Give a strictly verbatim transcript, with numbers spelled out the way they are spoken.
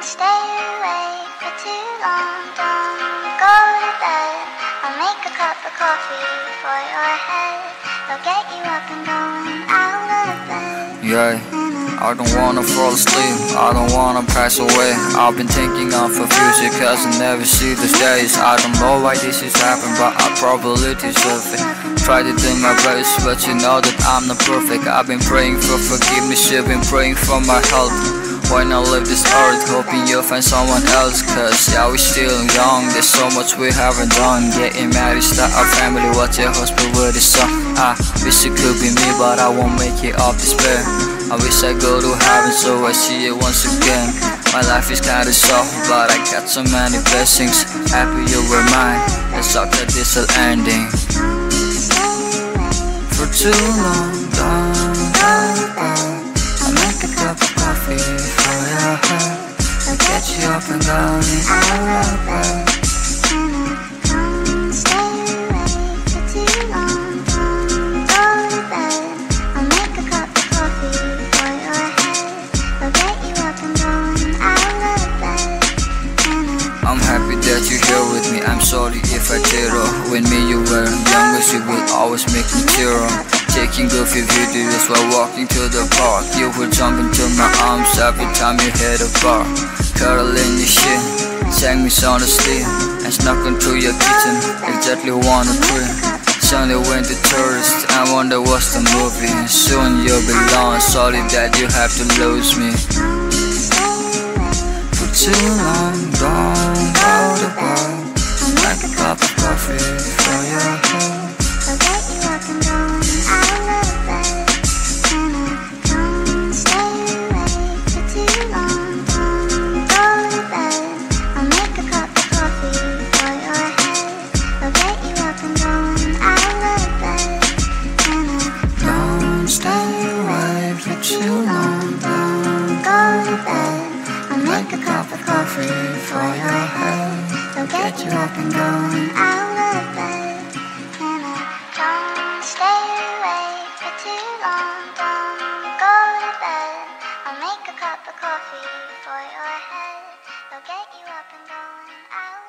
stay awake for too long. Don't go to bed. I'll make a cup of coffee for your head. I'll get you up and going out of bed. Yeah, I don't wanna fall asleep, I don't wanna pass away. I've been thinking of a future cause I never see those days. I don't know why this has happened, but I probably deserve it. Try to do my best, but you know that I'm not perfect. I've been praying for forgiveness, you've been praying for my help. Why not leave this earth, hoping you'll find someone else? Cause yeah, we're still young, there's so much we haven't done. Getting married, start a family, watch your husband with his son. I wish it could be me, but I won't make it off despair. I wish I go to heaven so I see it once again. My life is kinda soft, but I got so many blessings. Happy you were mine, it sucks that this is ending. For too long, don't go back. I make a cup of coffee for your head. I'll get you up and going out of bed. I'm happy that you're here with me, I'm sorry if I tear up. When me you were younger, you will always make me tear up. Taking goofy videos while walking to the park. You would jump into my arms every time you hit a bar. Cuddling your shit, sang me sound asleep, and snuck into your kitchen, exactly one or three. Suddenly went to tourist, I wonder what's the movie. Soon you'll be lost, sorry that you have to lose me. For too long, don't go to bed. Make a cup of coffee for your head. I'll get you up and going out of bed. Don't stay awake for too long. Don't go to bed. I'll make a cup of coffee for your head. I'll get you up and going out of bed. Don't stay awake for too long. Don't go to bed. I'll make a cup of coffee for your head. I'll get you up and going out of bed. Don't stay awake for too long. Don't go to bed. I'll make a cup of coffee for your head. I'll get you up and going out.